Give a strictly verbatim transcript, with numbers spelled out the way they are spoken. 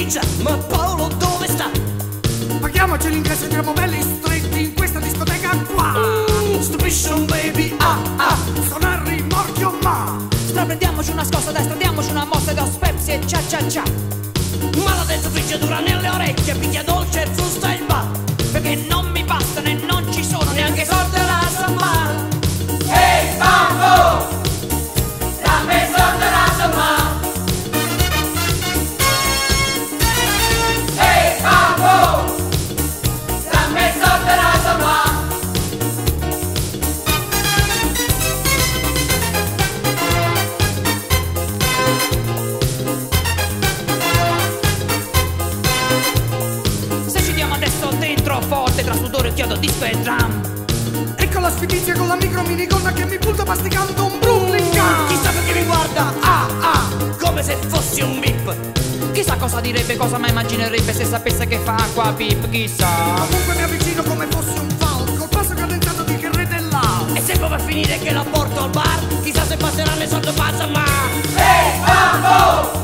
pizza, ma Paolo dove sta? Paghiamoci l'ingresso, entriamo belli stretti in questa discoteca qua. Mm, stupisce un baby, ah ah, Sono a rimorchio ma Straprendiamoci una scossa a destra, diamoci una mossa da Pepsi e cia cia cia. maledetta friggiatura nelle orecchie, picchia dolce e frusta il bar. Perché non mi bastano e non ci sono neanche sorte alla samba. Ehi bambo, dammi sorte la samba. Ehi bambo, dammi sorte la samba. Se ci diamo adesso dentro forte, tra sudore, chiodo, disco e drum. ecco la sfidizia con la micro minigonna che mi punta masticando un Brooklyn Gun. Chissà perché mi guarda, ah ah, come se fossi un bip. Chissà cosa direbbe, cosa mai immaginerebbe se sapesse che fa acqua pip, chissà. Comunque mi avvicino come fossi un falco, col passo cadenzato di che re dell'house. E se poi va a finire che la porto al bar, chissà se passeranno il sotto passa, ma Ehi bambo,